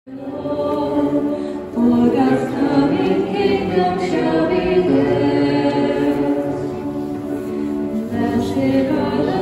For God's coming kingdom shall be theirs. Blessed are the